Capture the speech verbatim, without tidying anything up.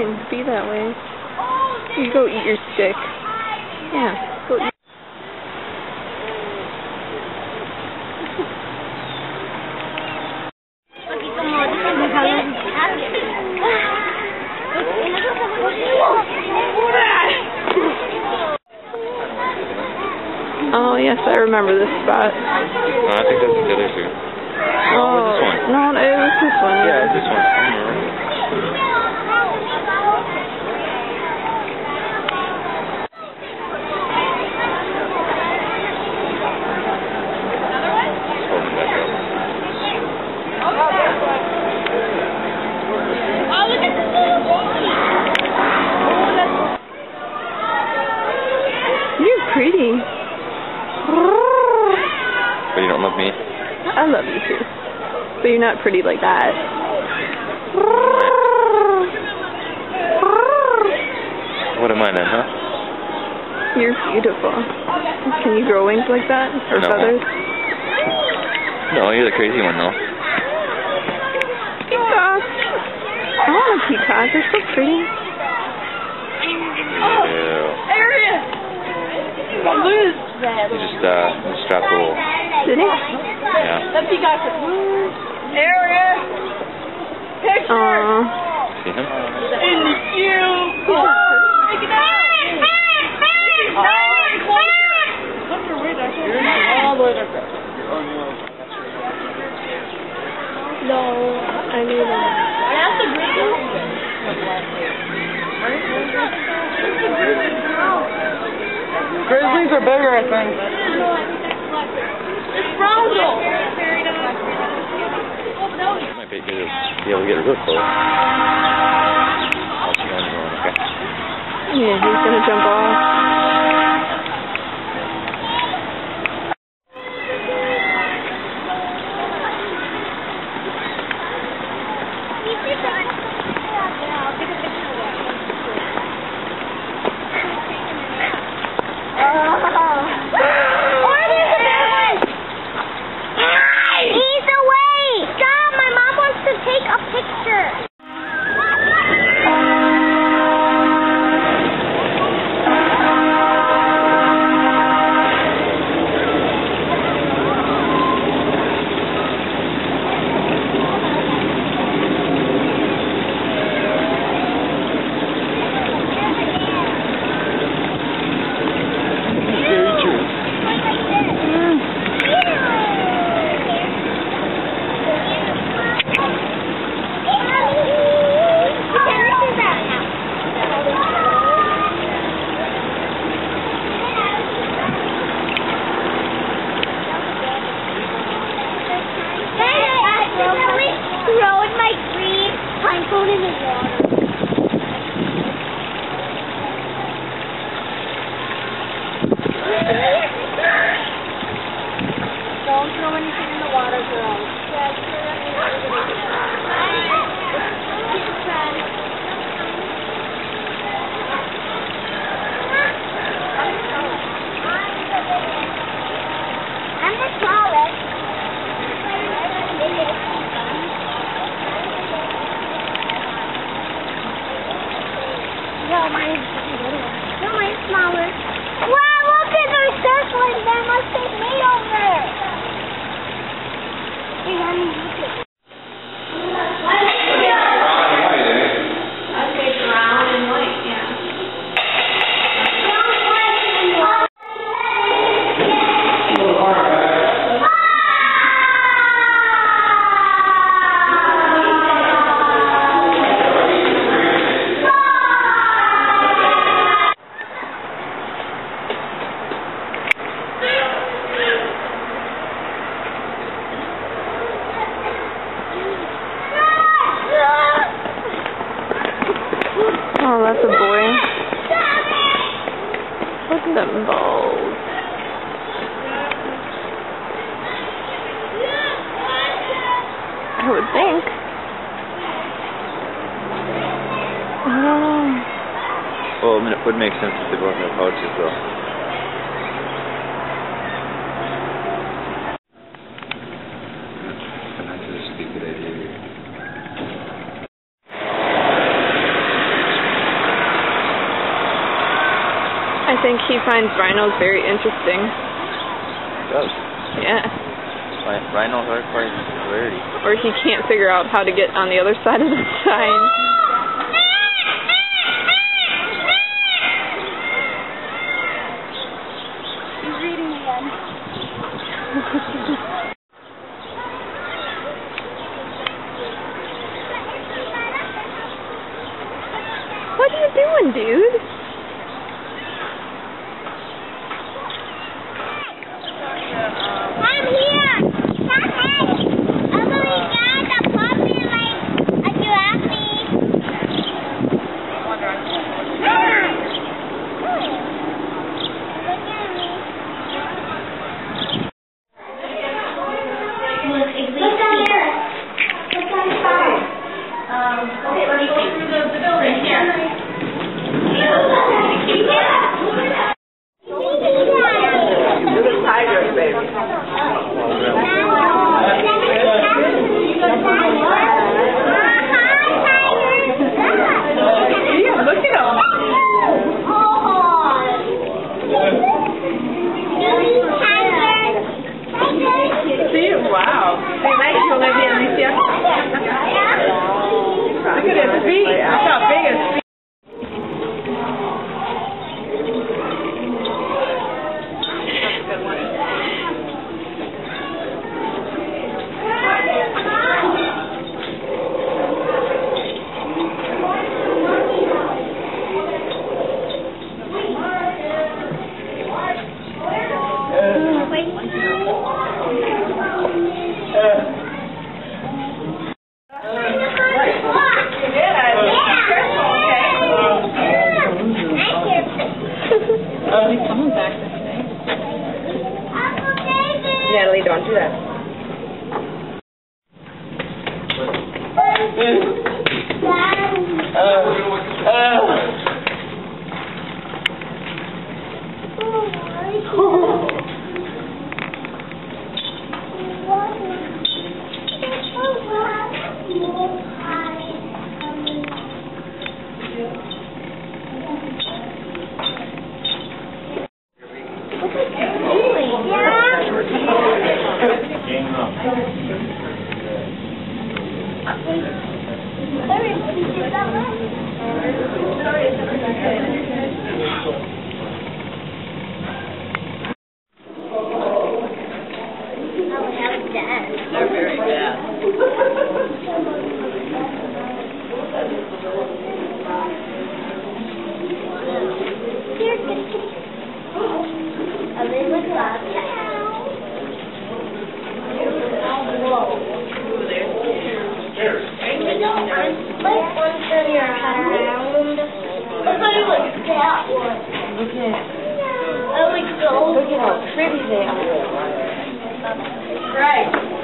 fine. Be that way. You go eat your stick. Yeah, go eat. Oh, yes, I remember this spot. No, I think that's the other two. Oh, or this one. No, it was this one. Yeah, it's this one. I remember. You're pretty. But you don't love me? I love you too. But you're not pretty like that. What am I then, huh? You're beautiful. Can you grow wings like that? Or no. feathers? No, you're the crazy one though. Peacock. I want a peacock. They're so pretty. Yeah. Area. You just uh, strap the little. Did he? Yeah. That peacock is loose. Area. Picture. Aww. See him? In the queue. Oh, take it out. No, I need it. That's the grizzly. Grizzlies are bigger, I think. It's brown though. You might be, be able to get real close. I'll let you know when you're going, okay? Yeah, he's gonna jump off. Don't throw anything in the water, girls. I'm the smallest. No, mine's no, mine's smaller. Wow, look at those circling. That must be me over there. Hey, honey, look at it. I'd say brown and white, yeah. Oh, that's a boy. Look at them balls. I would think. I don't know. Well, I mean, it would make sense if they both have pouches, though. That's a stupid idea. think he finds rhinos very interesting. He does. Yeah. Like, rhinos are quite rarity. Or he can't figure out how to get on the other side of the sign. He's reading again. What are you doing, dude? I'm here! Oh my god, the puppy like a giraffe. Look at me. Look down there. Look down the side. Um, okay, let's go through the, the building here. You're the tiger, baby. Yeah, look at him. See him? Wow. Say nice to Olivia, Alicia. Look at his feet. Look how big his feet. He's coming back this way. Natalie, don't do that. They're very bad. Look at how pretty they are. Right.